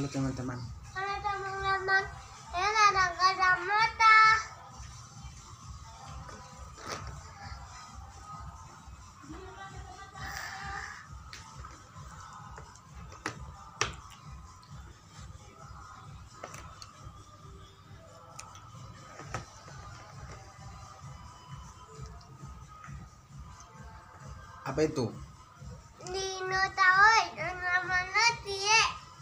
Halo teman-teman. Halo teman-teman, saya ada kacamata. Apa itu? Dino tahu mana dia?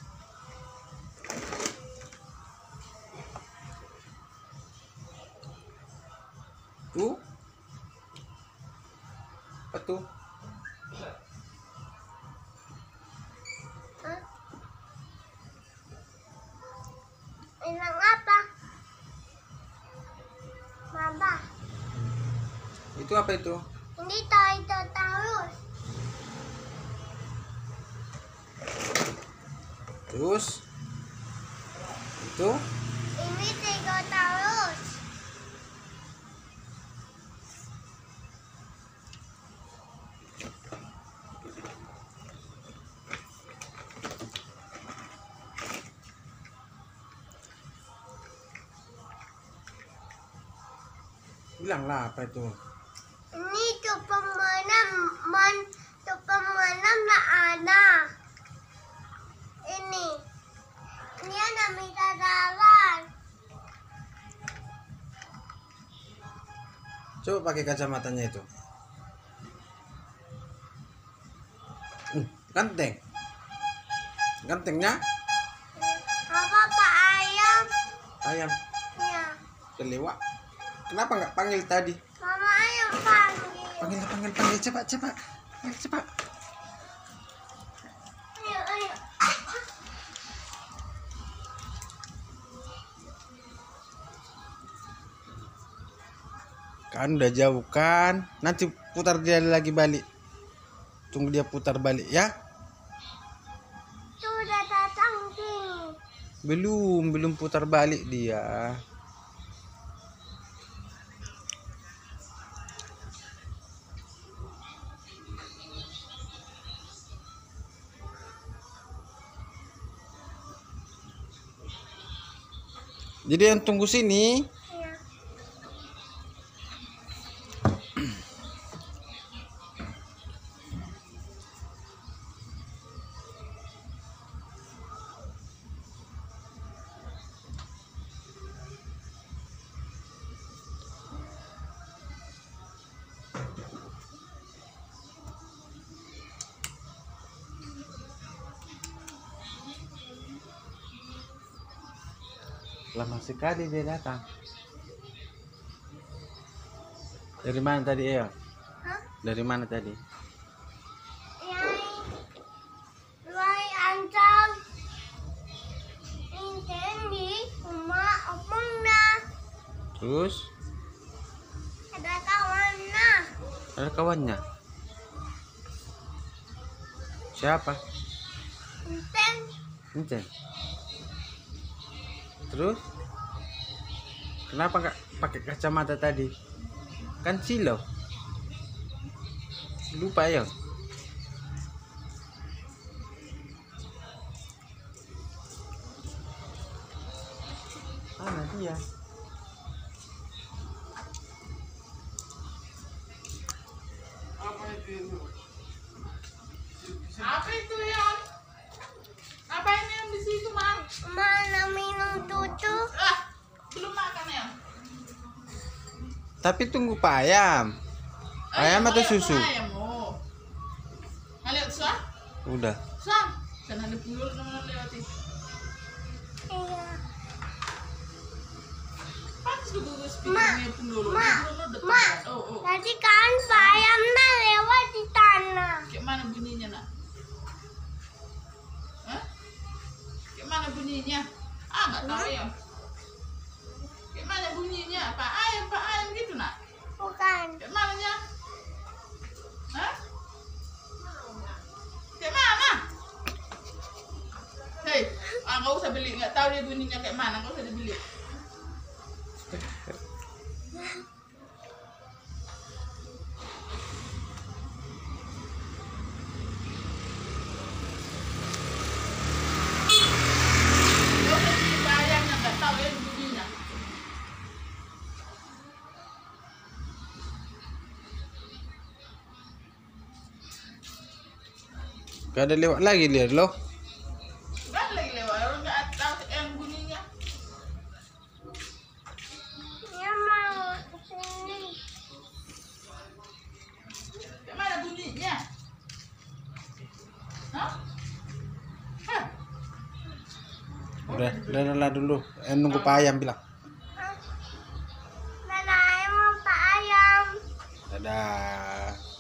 Tuh? Apa tuh? Hah? Bilang apa? Mama, Itu apa itu? ini tahu terus. Terus? Itu? Ini tiga terus. Bilanglah apa itu? Ini tuh pemenang, tuh pemenang nggak ada. Ini ada minta jalan. Coba pakai kacamatanya itu. Ganteng. Gantengnya? Apa Pak Ayam? Ayam. Ya, Kelewat. Kenapa nggak panggil tadi? Mama Ayam panggil. Panggil. Cepat. Cepat. Ayo. Kan udah jauh kan? Nanti putar dia lagi balik. Tunggu dia putar balik ya. Sudah datang sini. Belum putar balik dia. Jadi yang tunggu sini. Ya. Lama sekali dia datang. Dari mana tadi ya? Hah? Dari mana tadi? Yai anjang. Ini rumah opungnya. Terus Ada kawannya. ada kawannya. Siapa? Enteng. Enten. Terus kenapa nggak pakai kacamata tadi? Kan silau. Lupa ya. Mana dia? Apa itu ya? Apa ini yang di situ, Mang? Mana minum susu? Belum makan ya? Tapi tunggu Pak Ayam. Ayam atau susu? Ayam, oh. Lihat suah? Udah. Suah. Jangan ada dulu teman lewati. Iya. Pas dulu Ma, speakernya pun dulu. Ma. Oh. Tadi kan Pak Ayamnya lewat di tanah. Kayak mana bunyinya, Nak? Hah? Kayak mana bunyinya? Nggak tahu ya. Kayak mana bunyinya? Pak Ayam gitu, Nak? Bukan. Kayak mananya? Hah? Kayak mana? Hei, nggak usah beli, nggak tahu dia bunyinya kayak mana, nggak usah dibeli. Gak ada lewat lagi lihat lo. Gak lagi lewat, orang nggak tahu yang bunyinya. Dia mau kesini. Gimana bunyinya? Hah? Hah? Udah dulu. Nunggu Pak Ayam bilang. Mana ayam mau Pak Ayam? Dadah.